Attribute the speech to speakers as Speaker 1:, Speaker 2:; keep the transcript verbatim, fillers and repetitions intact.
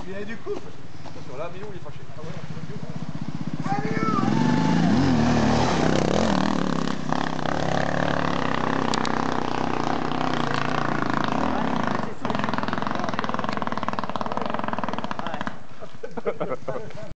Speaker 1: Il y a du couple. Attention, là, Milou, il est fâché. Ah ouais,
Speaker 2: Ah, Milou.